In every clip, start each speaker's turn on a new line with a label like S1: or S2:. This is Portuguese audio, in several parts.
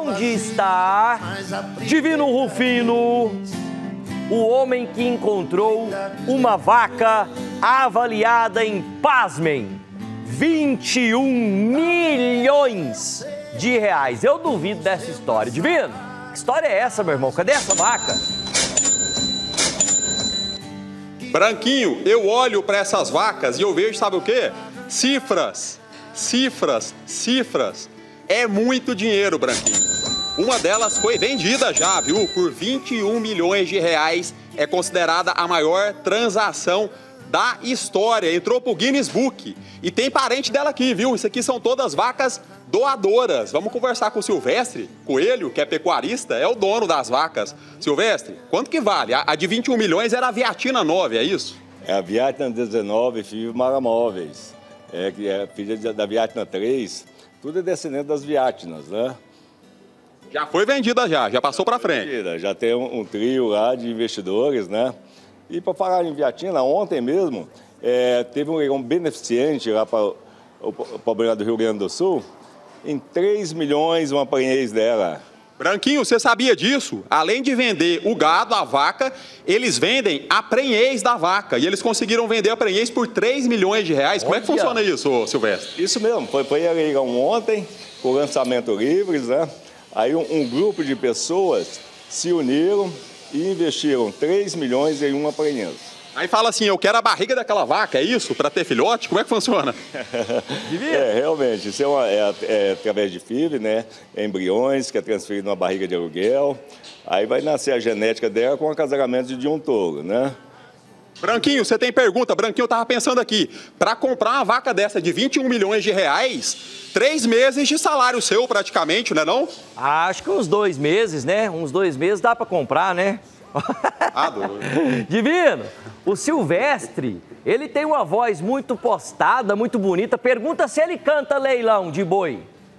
S1: Onde está Divino Rufino, o homem que encontrou uma vaca avaliada em, pasmem, 21 milhões de reais? Eu duvido dessa história. Divino, que história é essa, meu irmão? Cadê essa vaca?
S2: Branquinho, eu olho para essas vacas e eu vejo, sabe o quê? Cifras, cifras, cifras. É muito dinheiro, Branquinho. Uma delas foi vendida já, viu? Por 21 milhões de reais. É considerada a maior transação da história. Entrou pro Guinness Book. E tem parente dela aqui, viu? Isso aqui são todas vacas doadoras. Vamos conversar com o Silvestre Coelho, que é pecuarista, é o dono das vacas. Silvestre, quanto que vale? A de 21 milhões era a Viatina 9, é isso?
S3: É a Viatina 19, filho Maramóveis. É filha da Viatina 3. Tudo é descendente das Viatinas, né?
S2: Já foi vendida já passou para frente.
S3: Já tem um trio lá de investidores, né? E para falar em Viatina, ontem mesmo, teve um leilão beneficente lá para o problema do Rio Grande do Sul, em 3 milhões uma prenhez dela.
S2: Branquinho, você sabia disso? Além de vender o gado, a vaca, eles vendem a prenhez da vaca. E eles conseguiram vender a prenhez por 3 milhões de reais. Como é que funciona isso, Silvestre?
S3: Isso mesmo, foi a leilão ontem, com o lançamento livres, né? Aí um grupo de pessoas se uniram e investiram 3 milhões em uma prenhez.
S2: Aí fala assim, eu quero a barriga daquela vaca, é isso? Para ter filhote? Como é que funciona?
S3: Realmente, isso é através de FIV, né? Embriões, que é transferido numa barriga de aluguel. Aí vai nascer a genética dela com o acasalamento de um touro, né?
S2: Branquinho, você tem pergunta? Branquinho, eu tava pensando aqui, para comprar uma vaca dessa de 21 milhões de reais, 3 meses de salário seu praticamente, não é não?
S1: Acho que uns 2 meses, né? Uns 2 meses dá para comprar, né? Divino, o Silvestre, ele tem uma voz muito postada, muito bonita. Pergunta se ele canta leilão de boi.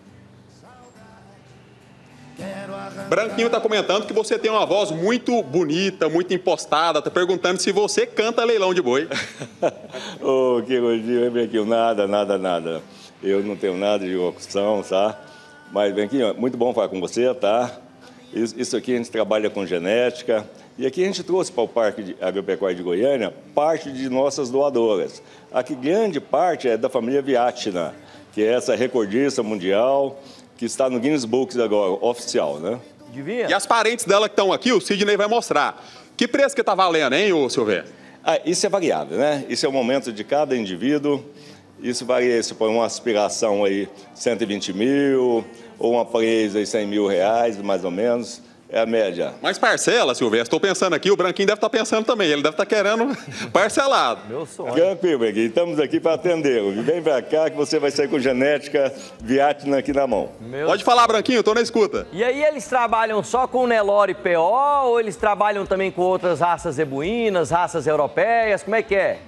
S2: Branquinho tá comentando que você tem uma voz muito bonita, muito impostada. Tá perguntando se você canta leilão de boi.
S3: Oh, que elogio, Branquinho. Nada. Eu não tenho nada de locução, tá? Mas, Branquinho, muito bom falar com você, tá? Isso aqui a gente trabalha com genética. E aqui a gente trouxe para o Parque Agropecuário de Goiânia parte de nossas doadoras. Aqui grande parte é da família Viatina, que é essa recordista mundial, que está no Guinness Books agora, oficial, né?
S2: E as parentes dela que estão aqui, o Sidney vai mostrar. Que preço que está valendo, hein, ô Silvestre?
S3: Isso é variável, né? Isso é o momento de cada indivíduo. Isso varia, se põe uma aspiração aí 120 mil, ou uma presa aí 100 mil reais, mais ou menos. É a média.
S2: Mas parcela, Silvestre, estou pensando aqui, o Branquinho deve estar pensando também, ele deve estar querendo parcelado.
S1: Meu sonho.
S3: Tranquilo, Branquinho, estamos aqui para atender. Vem para cá que você vai sair com genética Viatina aqui na mão.
S2: Pode falar, Branquinho, estou na escuta.
S1: E aí eles trabalham só com Nelore PO ou eles trabalham também com outras raças zebuínas, raças europeias? Como é que é?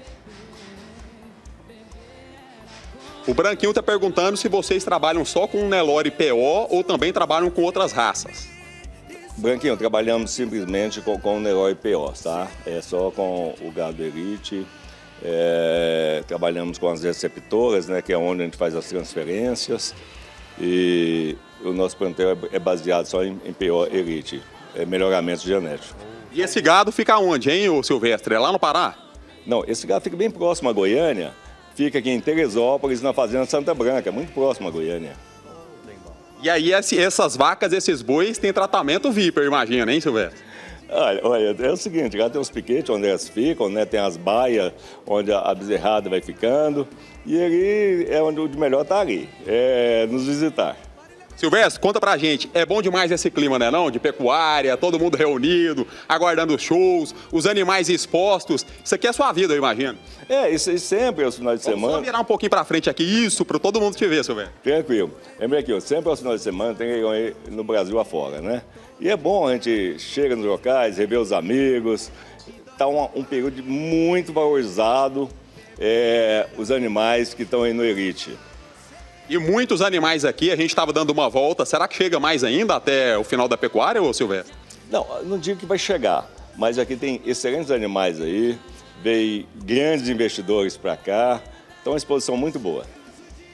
S2: O Branquinho está perguntando se vocês trabalham só com Nelore PO ou também trabalham com outras raças.
S3: Branquinho, trabalhamos simplesmente com o Nelore PO, tá? É só com o gado elite. Trabalhamos com as receptoras, né? Que é onde a gente faz as transferências. E o nosso plantel é baseado só em PO elite, melhoramento genético.
S2: E esse gado fica onde, hein, ô Silvestre? É lá no Pará?
S3: Não, esse gado fica bem próximo a Goiânia. Fica aqui em Teresópolis, na Fazenda Santa Branca, muito próximo a Goiânia.
S2: E aí essas vacas, esses bois, têm tratamento VIP, eu imagino, hein, Silvestre?
S3: Olha, é o seguinte, lá tem os piquetes onde elas ficam, né? Tem as baias onde a bezerrada vai ficando. E ele é onde o melhor está ali, nos visitar.
S2: Silvestre, conta pra gente, é bom demais esse clima, né não? De pecuária, todo mundo reunido, aguardando os shows, os animais expostos. Isso aqui é a sua vida, eu imagino.
S3: Isso sempre aos finais de semana.
S2: Vamos virar um pouquinho pra frente aqui, isso, pra todo mundo te ver, Silvestre.
S3: Tranquilo. Lembra aqui, sempre aos finais de semana tem leilão aí no Brasil afora, né? E é bom, a gente chega nos locais, rever os amigos. Tá um período muito valorizado, os animais que estão aí no Elite.
S2: E muitos animais aqui, a gente estava dando uma volta. Será que chega mais ainda até o final da pecuária, ô Silvestre?
S3: Não digo que vai chegar, mas aqui tem excelentes animais aí, veio grandes investidores para cá, então é uma exposição muito boa.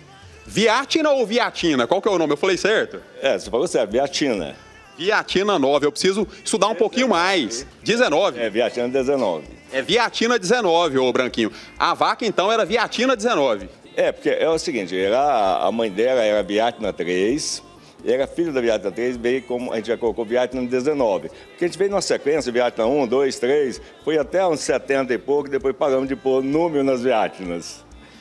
S2: Viatina ou Viatina? Qual que é o nome? Eu falei certo?
S3: Você falou certo, Viatina.
S2: Viatina 9, eu preciso estudar um pouquinho mais. 19.
S3: Viatina 19.
S2: É Viatina 19, ô Branquinho. A vaca, então, era Viatina 19.
S3: Porque é o seguinte, a mãe dela era Viatina 3, era filho da Viatina 3, veio como a gente já colocou Viatina 19. Porque a gente veio numa sequência, Viatina 1, 2, 3, foi até uns 70 e pouco, depois paramos de pôr número nas Viatinas.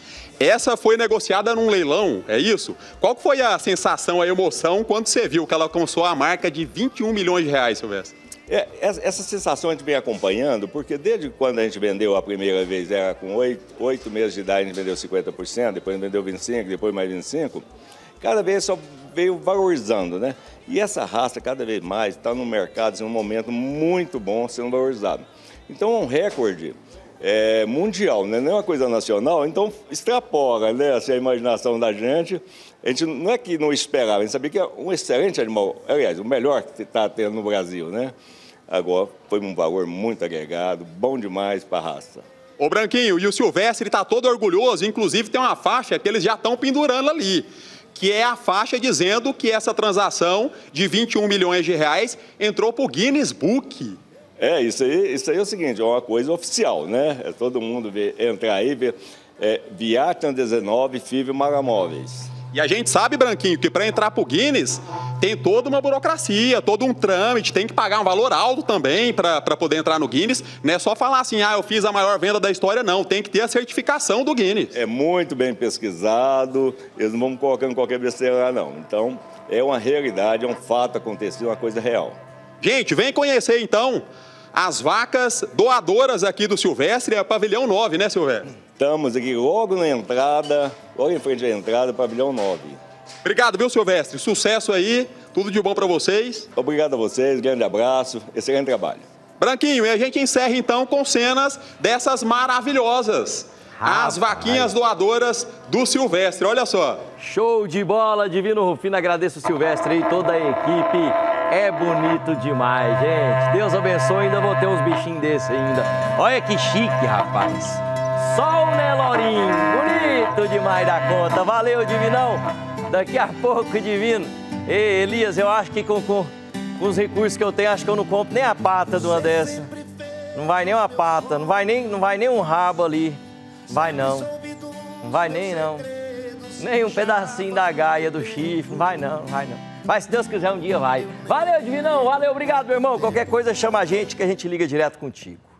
S2: Essa foi negociada num leilão, é isso? Qual foi a sensação, a emoção, quando você viu que ela alcançou a marca de 21 milhões de reais, Silvestre?
S3: Essa sensação a gente vem acompanhando, porque desde quando a gente vendeu a primeira vez, era com 8 meses de idade, a gente vendeu 50%, depois vendeu 25%, depois mais 25%, cada vez só veio valorizando, né? E essa raça, cada vez mais, está no mercado, em um momento muito bom sendo valorizado. Então, é um recorde mundial, né? Não é uma coisa nacional, então extrapola, né, assim, a imaginação da gente. A gente não é que não esperava, a gente sabia que é um excelente animal, aliás, o melhor que está tendo no Brasil, né? Agora, foi um valor muito agregado, bom demais para a raça.
S2: Ô Branquinho, e o Silvestre está todo orgulhoso, inclusive tem uma faixa que eles já estão pendurando ali, que é a faixa dizendo que essa transação de 21 milhões de reais entrou para o Guinness Book.
S3: Isso aí é o seguinte, é uma coisa oficial, né? É todo mundo entrar aí e ver Viatina 19, FIV Maramóveis.
S2: E a gente sabe, Branquinho, que para entrar para o Guinness tem toda uma burocracia, todo um trâmite, tem que pagar um valor alto também para poder entrar no Guinness. Não é só falar assim, eu fiz a maior venda da história, não. Tem que ter a certificação do Guinness.
S3: É muito bem pesquisado, eles não vão colocando qualquer besteira lá, não. Então, é uma realidade, é um fato acontecido, uma coisa real.
S2: Gente, vem conhecer, então, as vacas doadoras aqui do Silvestre, é pavilhão 9, né, Silvestre?
S3: Estamos aqui logo na entrada, logo em frente à entrada, pavilhão 9.
S2: Obrigado, viu, Silvestre? Sucesso aí, tudo de bom para vocês.
S3: Obrigado a vocês, grande abraço, excelente trabalho.
S2: Branquinho, e a gente encerra então com cenas dessas maravilhosas. As vaquinhas doadoras do Silvestre, olha só.
S1: Show de bola, Divino Rufino, agradeço o Silvestre e toda a equipe. É bonito demais, gente. Deus abençoe, ainda vou ter uns bichinhos desses ainda. Olha que chique, rapaz. Sol, né, Lourinho? Bonito demais da conta. Valeu, Divinão. Daqui a pouco, Divino. Ei, Elias, eu acho que com os recursos que eu tenho, acho que eu não compro nem a pata de uma dessa. Não vai nem uma pata, não vai nem um rabo ali. Vai não. Não vai nem não. Nem um pedacinho da gaia do chifre. Não vai não, vai não. Mas se Deus quiser, um dia vai. Valeu, Divinão. Valeu, obrigado, meu irmão. Qualquer coisa, chama a gente que a gente liga direto contigo.